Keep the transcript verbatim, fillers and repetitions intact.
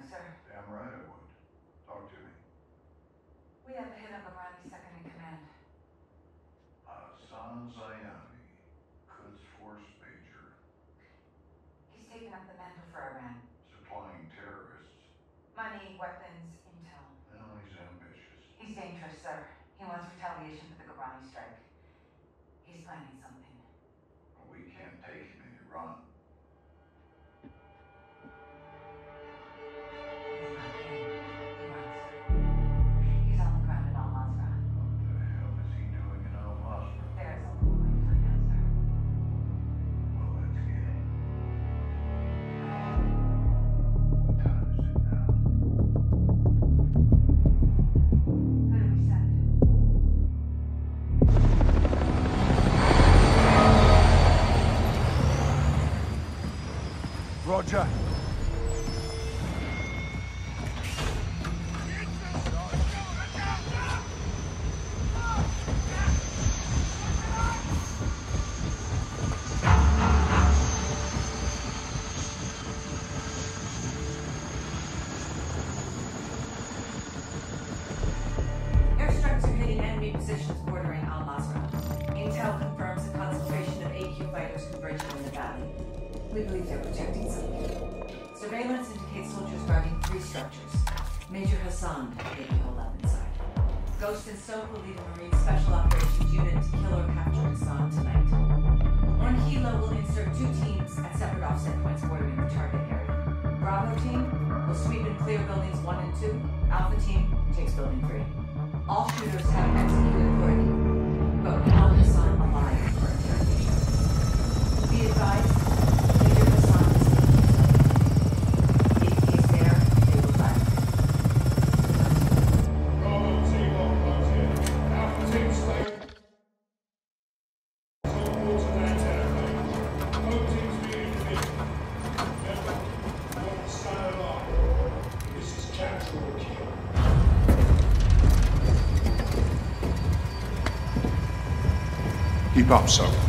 sir. Damn right I would. Talk to me. We have a hit on Ghobrani's second in command. Hassan Zyani, Quds Force Major. He's taken up the mantle for Iran. Supplying terrorists. Money, weapons, intel. Well, he's ambitious. He's dangerous, sir. He wants retaliation for the Ghobrani strike. He's planning something. We can't take him in Iran. He's not in Iran, sir. He's on the ground in Al-Mazrah. What the hell is he doing in Al-Masra? There's only one way to find out, sir. Well, let's get him. What time is it now? Who do we send? Roger. Airstrikes are hitting enemy positions bordering Al-Mazrah. Intel confirms a concentration of A Q fighters converging in the valley. We believe they're protecting something. Surveillance indicates soldiers guarding three structures. Major Hassan at A Q eleven side. Ghost and Soap will lead a Marine Special Operations Unit to kill or capture Hassan tonight. One Hilo will insert two teams at separate offset points bordering the target area. Bravo team will sweep and clear buildings one and two. Alpha team takes building three. All shooters have executed authority, but we held Hassan alive for interrogation. Be advised, Major Hassan is if he is there, they will fire. Bravo team on here. Alpha team stay. Team water down territory. Home teams being in division. Remember, you want to stay alive. This is capture or kill. Keep up, so.